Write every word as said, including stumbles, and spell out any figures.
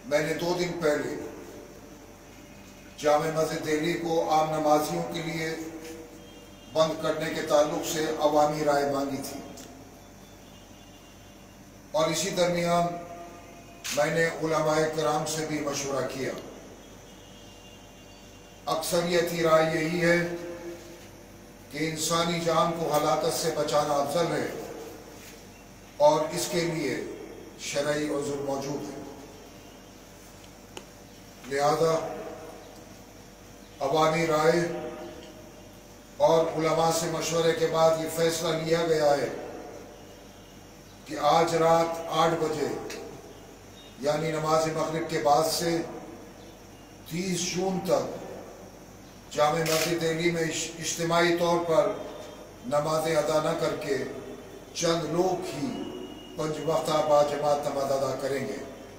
मैंने दो दिन पहले जामे मस्जिद दिल्ली को आम नमाजियों के लिए बंद करने के ताल्लुक से अवामी राय मांगी थी और इसी दरमियान मैंने उलमाए किराम से भी मशवरा किया। अक्सरियती राय यही है कि इंसानी जान को हलाकत से बचाना अफजल है और इसके लिए शरई उज़्र मौजूद है। लिहाजा अवामी राय और उलमा से मशवरे के बाद ये फैसला लिया गया है कि आज रात आठ बजे यानी नमाज मगरिब के बाद से तीस जून तक जामे मस्जिद दिल्ली में इज्तिमाई तौर पर नमाजें अदा न करके चंद लोग ही पंज वक्ता बाजमात नमाज अदा करेंगे।